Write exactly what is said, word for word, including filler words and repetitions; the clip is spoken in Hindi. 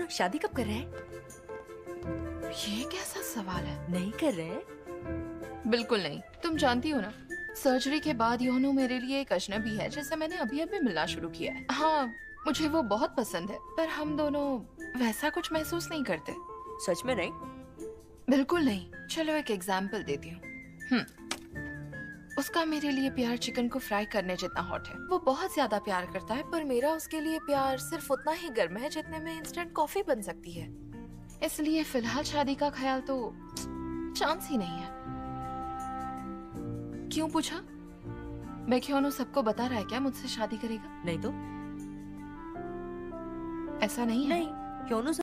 शादी कब कर रहे हैं? ये कैसा सवाल है? नहीं कर रहे हैं? बिल्कुल नहीं। तुम जानती हो ना, सर्जरी के बाद योनो मेरे लिए एक अजनबी है जिसे मैंने अभी अभी मिलना शुरू किया है। हाँ, मुझे वो बहुत पसंद है, पर हम दोनों वैसा कुछ महसूस नहीं करते। सच में नहीं? बिल्कुल नहीं। चलो एक एग्जाम्पल देती हूँ। हम्म, उसका मेरे लिए प्यार चिकन को फ्राई करने जितना हॉट है। वो बहुत ज्यादा प्यार करता है, पर मेरा उसके लिए प्यार सिर्फ उतना ही गर्म है जितने में इंस्टेंट कॉफी बन सकती है। इसलिए फिलहाल शादी का ख्याल तो चांस ही नहीं है। क्यों पूछा? बेक्योनो सबको बता रहा है क्या मुझसे शादी करेगा? नहीं तो ऐसा नहीं है। नहीं, क्यों